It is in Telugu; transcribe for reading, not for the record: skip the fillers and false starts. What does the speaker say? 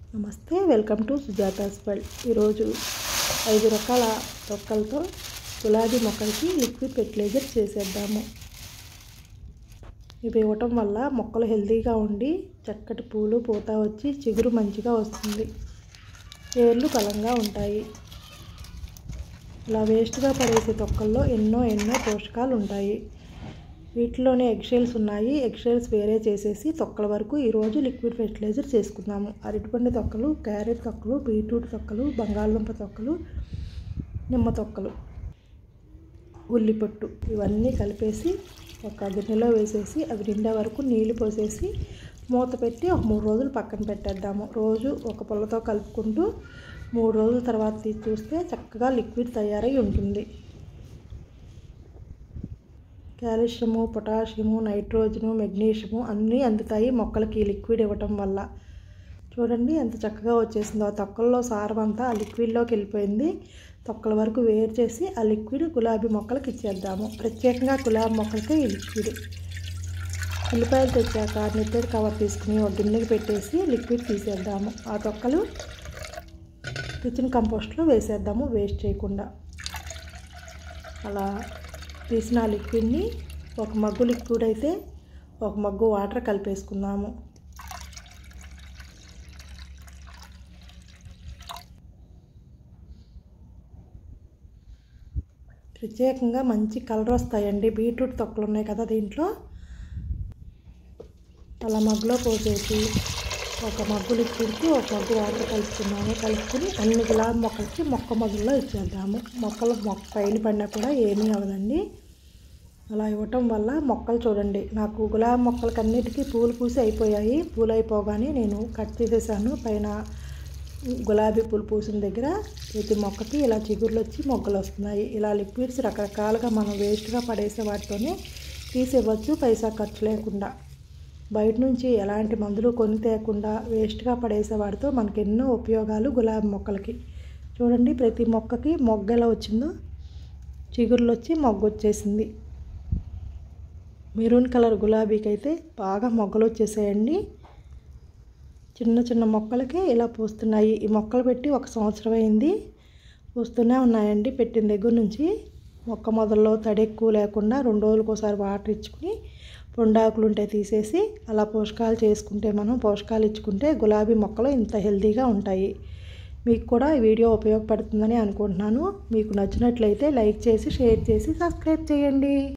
నమస్తే, వెల్కమ్ టు సుజాతాస్ వరల్డ్. ఈరోజు 5 రకాల తొక్కలతో గులాబీ మొక్కలకి లిక్విడ్ ఫెర్టిలైజర్ చేసేద్దాము. ఇవి ఇవ్వటం వల్ల మొక్కలు హెల్తీగా ఉండి చక్కటి పూలు పూత వచ్చి చిగురు మంచిగా వస్తుంది, వేర్లు బలంగా ఉంటాయి. ఇలా వేస్ట్గా పడేసే తొక్కల్లో ఎన్నో పోషకాలు ఉంటాయి. వీటిలోనే ఎగ్షెల్స్ ఉన్నాయి. ఎగ్షెల్స్ వేరే చేసేసి తొక్కల వరకు ఈరోజు లిక్విడ్ ఫెర్టిలైజర్ చేసుకుందాము. అరటిపండు తొక్కలు, క్యారెట్ తొక్కలు, బీట్రూట్ తొక్కలు, బంగాళదుంప తొక్కలు, నిమ్మ తొక్కలు, ఉల్లిపొట్టు ఇవన్నీ కలిపేసి ఒక గిన్నెలో వేసేసి అవి నిండా వరకు నీళ్లు పోసేసి మూత పెట్టి ఒక 3 రోజులు పక్కన పెట్టేద్దాము. రోజు ఒక పుల్లతో కలుపుకుంటూ 3 రోజుల తర్వాత తీసి చూస్తే చక్కగా లిక్విడ్ తయారై ఉంటుంది. కాల్షియము, పొటాషియము, నైట్రోజను, మెగ్నీషియము అన్నీ అందుతాయి మొక్కలకి లిక్విడ్ ఇవ్వటం వల్ల. చూడండి ఎంత చక్కగా వచ్చేసిందో. ఆ తొక్కల్లో సారం అంతా ఆ లిక్విడ్లోకి వెళ్ళిపోయింది. తొక్కల వరకు వేరు చేసి ఆ లిక్విడ్ గులాబీ మొక్కలకి ఇచ్చేద్దాము. ప్రత్యేకంగా గులాబీ మొక్కలకి ఈ లిక్విడ్. ఉల్లిపాయలు తెచ్చాక నెట్టెడ్ కవర్ తీసుకుని ఒక గిన్నెకి పెట్టేసి లిక్విడ్ తీసేద్దాము. ఆ తొక్కలు కిచెన్ కంపోస్ట్లో వేసేద్దాము వేస్ట్ చేయకుండా. అలా తీసిన లిక్విడ్ని ఒక మగ్గు లిక్విడ్ అయితే ఒక మగ్గు వాటర్ కలిపేసుకుందాము. ప్రత్యేకంగా మంచి కలర్ వస్తాయండి. బీట్రూట్ తొక్కలు ఉన్నాయి కదా దీంట్లో. అలా మగ్గులో పోసేసి ఒక మగ్గు లిక్విడ్కి ఒక మగ్గు వాటర్ కలుపుకున్నాము. కలుపుకొని అన్ని గులాబీ మొక్కలకి మొక్క మగ్గుల్లో ఇచ్చేద్దాము. మొక్క పైన పడినా కూడా ఏమీ అవ్వదండి. అలా ఇవ్వటం వల్ల మొక్కలు చూడండి, నాకు గులాబీ మొక్కలకి అన్నిటికీ పూలు పూసి అయిపోయాయి. పూలు అయిపోగానే నేను కట్ చేసేసాను. పైన గులాబీ పూలు పూసిన దగ్గర ప్రతి మొక్కకి ఇలా చిగుర్లు వచ్చి మొగ్గలు వస్తున్నాయి. ఇలా లిక్విడ్స్ రకరకాలుగా మనం వేస్ట్గా పడేసే వాటితోనే తీసివ్వచ్చు, పైసా ఖర్చు లేకుండా. బయట నుంచి ఎలాంటి మందులు కొని తేకుండా వేస్ట్గా పడేసే వాటితో మనకి ఎన్నో ఉపయోగాలు గులాబీ మొక్కలకి. చూడండి ప్రతి మొక్కకి మొగ్గ ఎలా వచ్చిందో, చిగుర్లు వచ్చి మొగ్గ వచ్చేసింది. మెరూన్ కలర్ గులాబీకి అయితే బాగా మొగ్గలు వచ్చేసాయండి. చిన్న మొక్కలకే ఇలా పూస్తున్నాయి. ఈ మొక్కలు పెట్టి 1 సంవత్సరం అయింది. పూస్తూనే ఉన్నాయండి. పెట్టిన దగ్గర నుంచి మొక్క మొదల్లో తడి ఎక్కువ లేకుండా 2 రోజులకు ఒకసారి వాటర్ ఇచ్చుకుని పొండాకులు ఉంటే తీసేసి అలా పోషకాలు చేసుకుంటే పోషకాలు ఇచ్చుకుంటే గులాబీ మొక్కలు ఇంత హెల్తీగా ఉంటాయి. మీకు కూడా ఈ వీడియో ఉపయోగపడుతుందని అనుకుంటున్నాను. మీకు నచ్చినట్లయితే లైక్ చేసి, షేర్ చేసి, సబ్స్క్రైబ్ చేయండి.